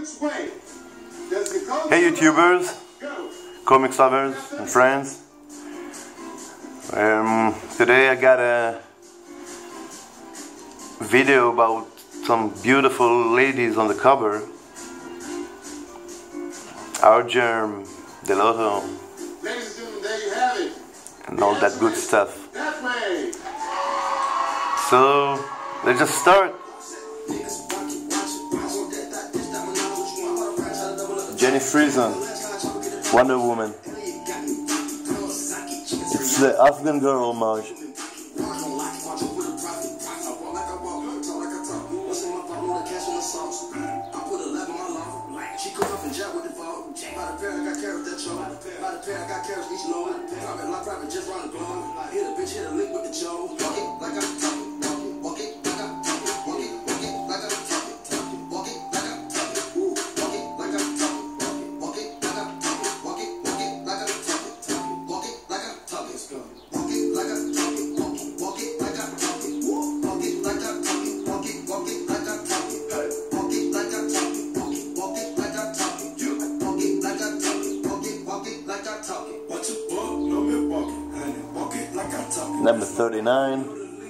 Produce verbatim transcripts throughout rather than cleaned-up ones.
Hey YouTubers, comics lovers and friends. Um, today I got a video about some beautiful ladies on the cover. Argerm, Delotto, Ladies and gentlemen, there you have it. and all that good stuff. So let's just start. Jenny Friesen, Wonder Woman. It's the Afghan girl homage. Number thirty-nine,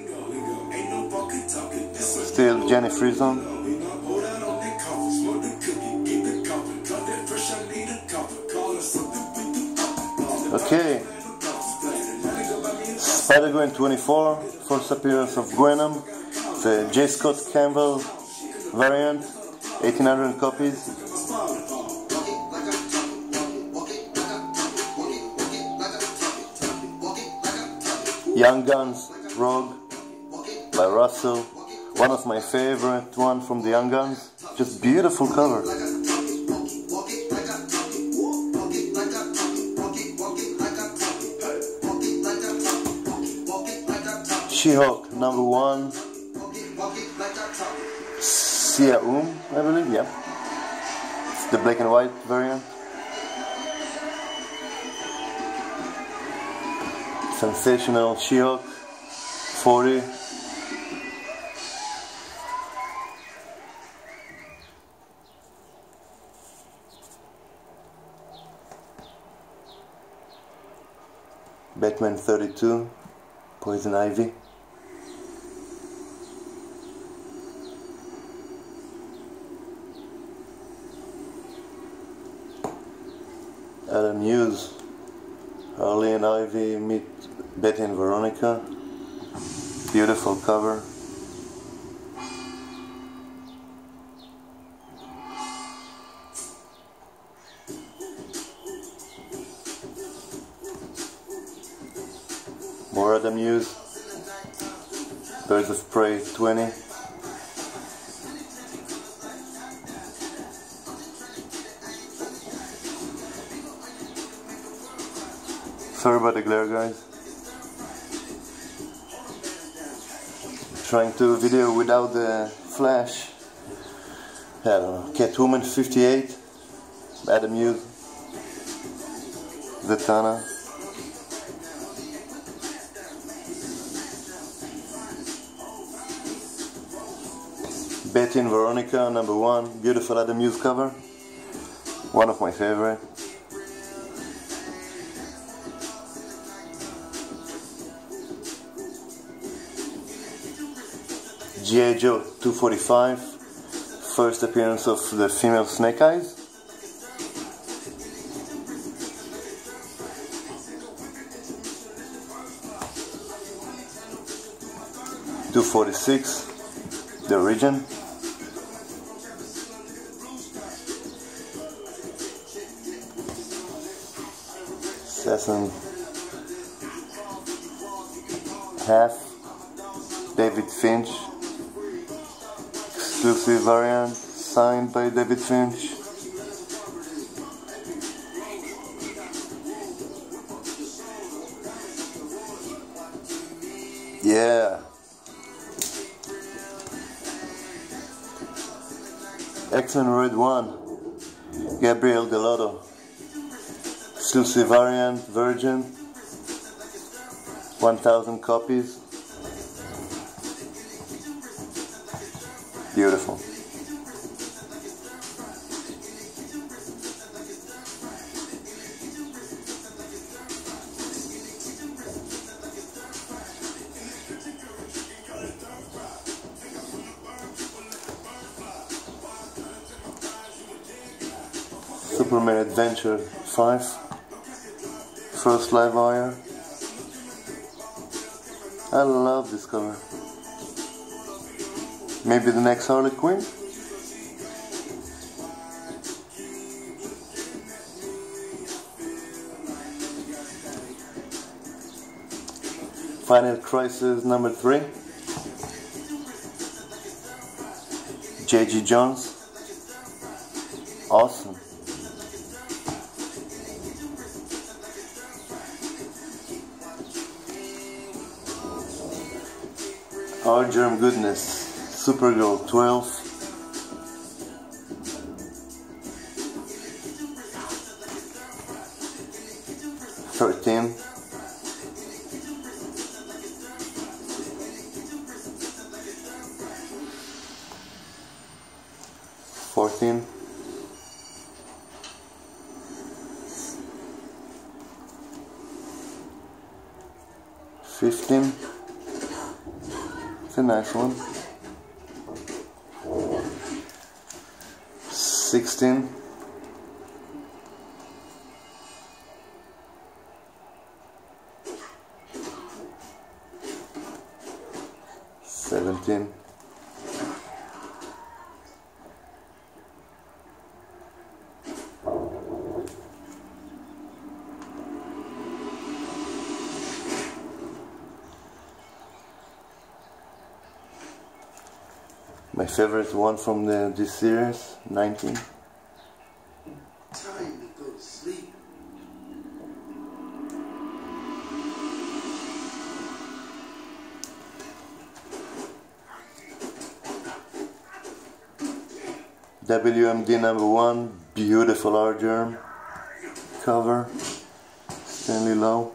still Jenny Friesen. Okay, Spider-Gwen twenty-four, first appearance of Gwenom, the J. Scott Campbell variant, eighteen hundred copies. Young Guns Rogue by Russell, one of my favorite one from the Young Guns. Just beautiful cover. She-Hulk number one, Sia Um, I believe, yeah. It's the black and white variant. Sensational She-Hulk forty. Batman thirty-two, Poison Ivy. Adam Hughes, Harley and Ivy meet Betty and Veronica. Beautiful cover. More Adam Hughes. Birds of Prey twenty. Sorry about the glare, guys. Trying to video without the flash. I don't know. Catwoman fifty-eight, Adam Hughes, Zatanna. Betty and Veronica number one, beautiful Adam Hughes cover, one of my favorite. G I Joe two forty-five, first appearance of the female Snake Eyes. two forty-six, the Origin. Assassin half, David Finch. Exclusive variant, signed by David Finch. Yeah. X-Men Red one, Gabriel Delotto. Exclusive variant, Virgin. one thousand copies. Beautiful. Superman Adventure five. First live wire. I love this cover. Maybe the next Harley Quinn? Final Crisis number three. J G Jones. Awesome. Our Germ Goodness. Supergirl twelve. thirteen. fourteen. fifteen. It's a nice one. sixteen. seventeen. My favorite one from the, this series, nineteen. Time to go to sleep. W M D number one, beautiful art germ cover, Stanley Lowe.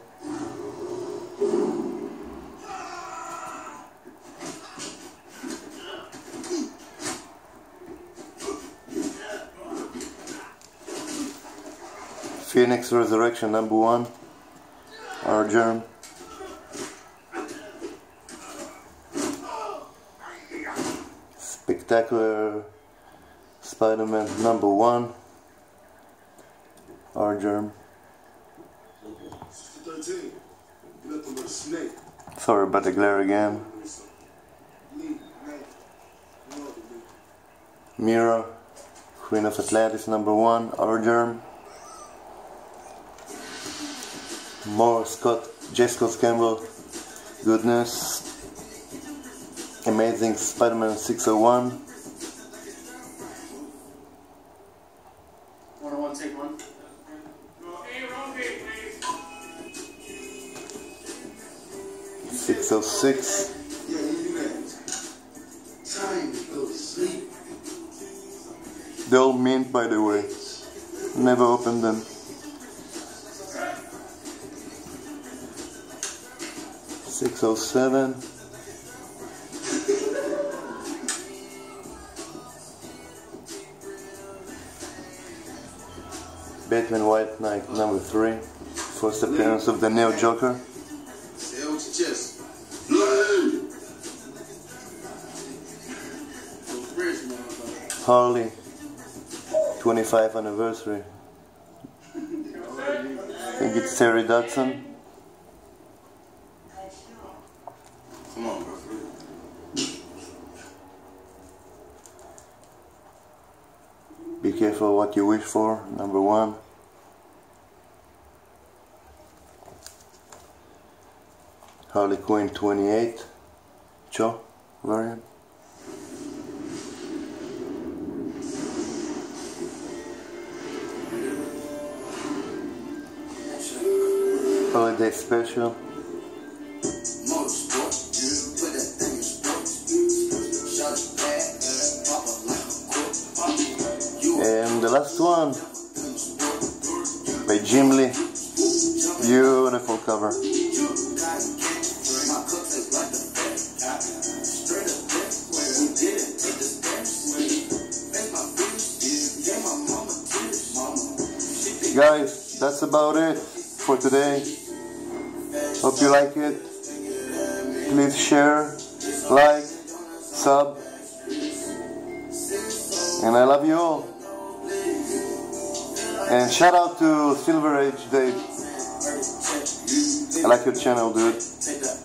Phoenix Resurrection number one, art germ. Spectacular Spider-Man number one, art germ. thirteen. You left him with a snake. Sorry about the glare again. Mira, Queen of Atlantis number one, art germ. More Scott, J. Scott Campbell, Goodness, Amazing Spider-Man six oh one. One on one, take one. six oh six. Yeah, you do that. Time to go to sleep. They're all mint, by the way. Never opened them. six oh seven. Batman White Knight number three. First appearance of the Neo Joker. Say it with your chest. Harley twenty-fifth anniversary. I think it's Terry Dodson. Come on, bro. Be careful what you wish for, number one. Harley Quinn twenty-eight, Cho variant. Holiday special. And the last one by Jim Lee. Beautiful cover. Guys, that's about it for today. Hope you like it. Please share, like, sub, and I love you all. And shout out to Silver Age Dave. I like your channel, dude.